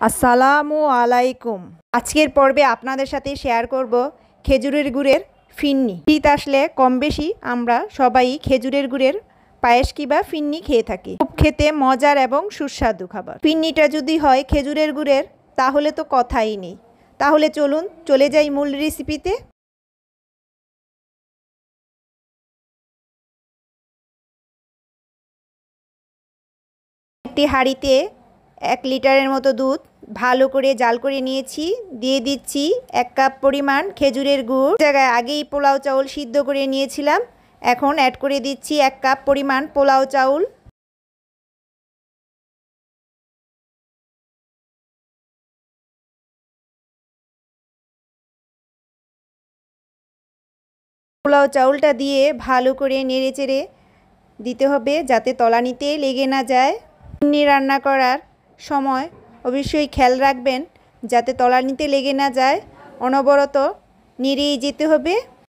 আসসালামু আলাইকুম। আজকের পর্বে আপনাদের সাথে শেয়ার করব খেজুরের গুড়ের ফিন্নি। শীত আসলে কম বেশি আমরা সবাই খেজুরের গুড়ের পায়েস কিংবা ফিন্নি খেয়ে থাকি। খুব খেতে মজার এবং সুস্বাদু খাবার। ফিন্নিটা যদি হয় খেজুরের গুড়ের তাহলে তো কথাই নেই। তাহলে চলুন চলে যাই মূল রেসিপিতে। একটি হাঁড়িতে 1 লিটারের মতো দুধ ভালো করে জাল করে নিয়েছি। দিয়ে দিচ্ছি 1 কাপ পরিমাণ খেজুরের গুড়। জায়গায় আগেই পোলাও চাউল সিদ্ধ করে নিয়েছিলাম। এখন অ্যাড করে দিচ্ছি 1 কাপ পরিমাণ পোলাও চাউল। পোলাও চাউলটা দিয়ে ভালো করে নেড়েচেড়ে দিতে হবে যাতে তলানিতে লেগে না যায়। ফিন্নি রান্না করার সময় অবশ্যই খেয়াল রাখবেন যাতে তলানিতে লেগে না যায়। অনবরত নেড়েই যেতে হবে।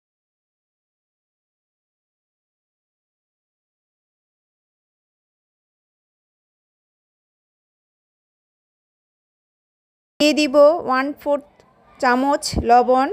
দিয়ে দিব 1/4 চামচ লবণ।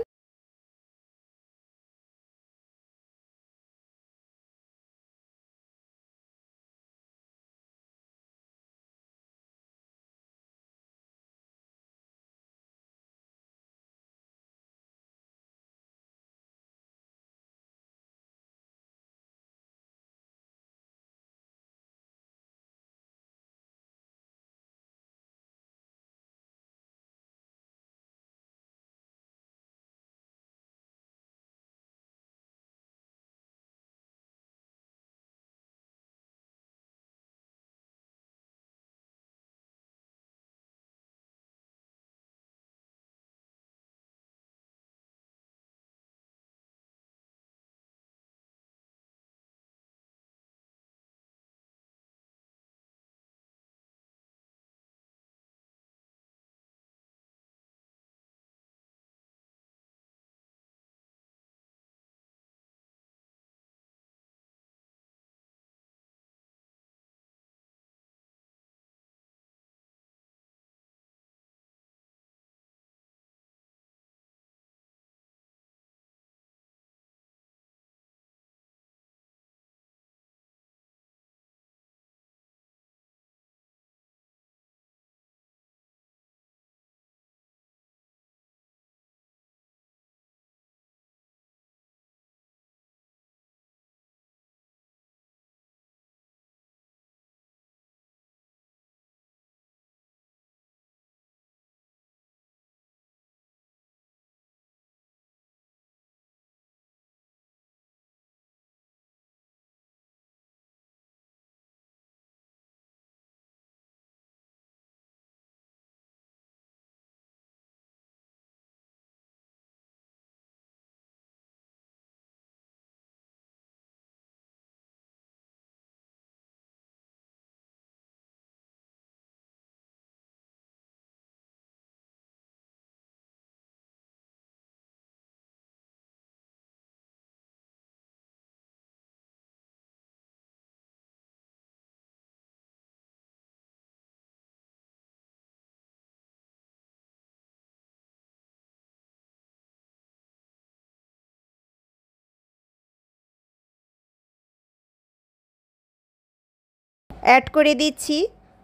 অ্যাড করে দিচ্ছি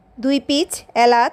2 পিস এলাচ।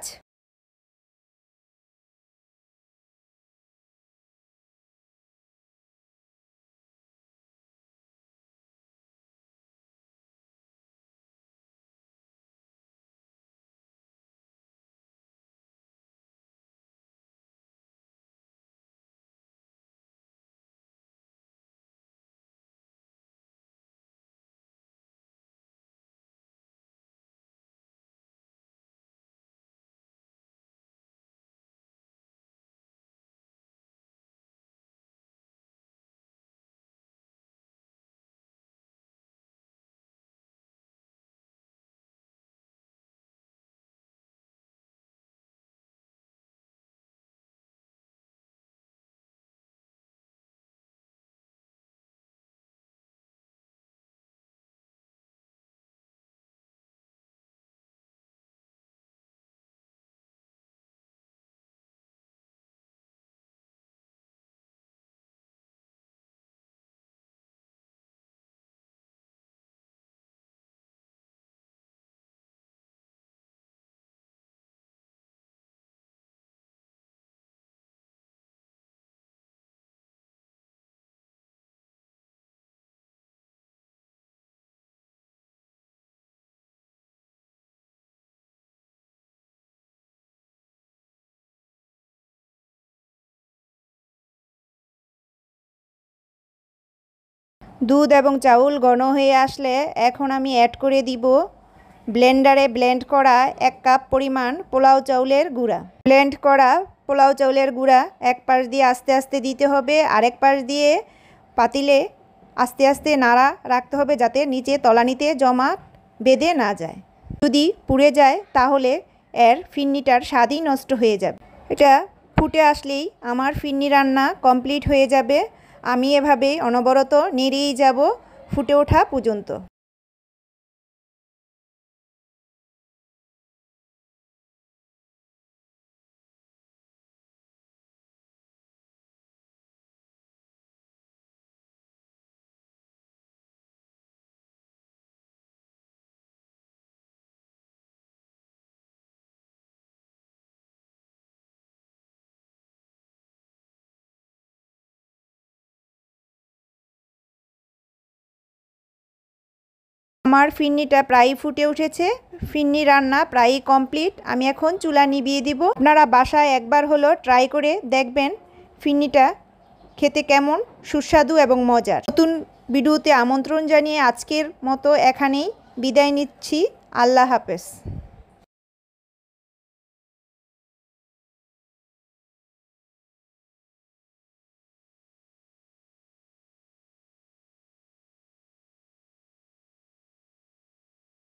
দুধ এবং চাউল ঘন হয়ে আসলে এখন আমি অ্যাড করে দিব ব্লেন্ডারে ব্লেন্ড করা 1 কাপ পরিমাণ পোলাও চাউলের গুঁড়া। ব্লেন্ড করা পোলাও চাউলের গুঁড়া এক পাশ দিয়ে আস্তে আস্তে দিতে হবে, আরেক পাশ দিয়ে পাতিলে আস্তে আস্তে নাড়া রাখতে হবে যাতে নিচে তলানিতে জমা বেঁধে না যায়। যদি পুড়ে যায় তাহলে এর ফিন্নিটার স্বাদই নষ্ট হয়ে যাবে। এটা ফুটে আসলেই আমার ফিন্নি রান্না কমপ্লিট হয়ে যাবে। আমি এভাবে অনবরত নেড়েই যাব ফুটে ওঠা পর্যন্ত। আমার ফিন্নিটা প্রায় ফুটে উঠেছে। ফিন্নি রান্না প্রায় কমপ্লিট। আমি এখন চুলা নিভিয়ে দিব। আপনারা বাসায় একবার হলো ট্রাই করে দেখবেন ফিন্নিটা খেতে কেমন সুস্বাদু এবং মজার। নতুন ভিডিওতে আমন্ত্রণ জানিয়ে আজকের মতো এখানেই বিদায় নিচ্ছি। আল্লাহ হাফেজ।